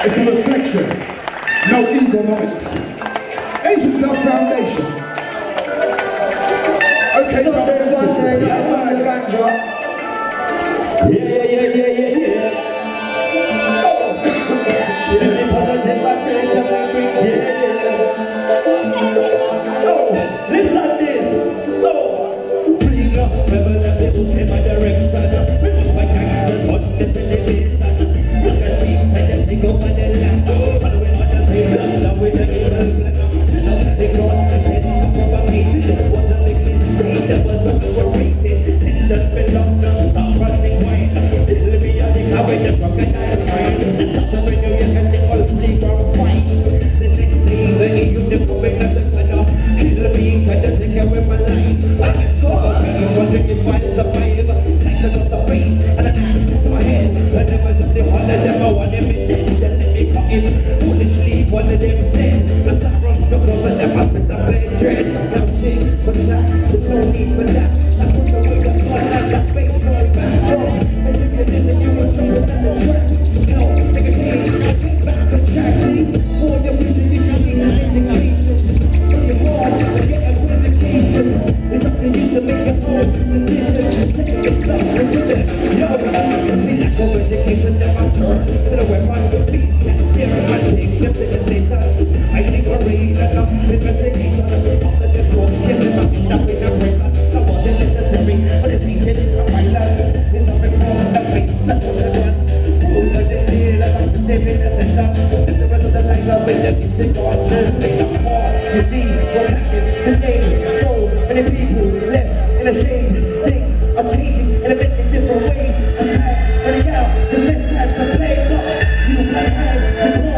It's a reflection. No economics. Asian Club Foundation. Okay, brothers and sisters. Listen this. Bring up rebel and people say my direction. Remove my gangsters on the television. Look at sheep and them think over the land. And we understand love with the evil plan. They go on the state of propagated. It was a big mistake. That was what we were rated. Tension belongs to stop running wine. It'll be a thing with the crocodile train. It's not a radio, you can think all playground fight. The next day, the EU, the moving at the corner. Kill me, try to take away my life. I'm so happy, wondering if I survive. Slices of the face, and an axe to my head. I never took the one of them, I want them in dead. Then let me cut him. Foolishly, one of them said. The sun runs the over them, I spit a bed dread. Nothing but that, there's no need for that. I put away the fun and the face going back home. And if you listen, you will know that the track. No, make a change, get back on track. For the reason you can be education. It's up to you to make your own decision. Take yourself into the see lack of education never turn to the weapon of peace. Here I take them to the station. I think we're ready enough investigation. After the court, yes, it must be stuck in a record. The was necessary, but it's needed in the violence. It's not reform that makes the other ones. Who does it feel like I'm saving the center? It's the rest of the line up with the music conscience. Take the war. You see what's happening today. So many people left in a shame. Things are changing in a bit in different ways. I'm tired, running out, there's less time to play. No, you can have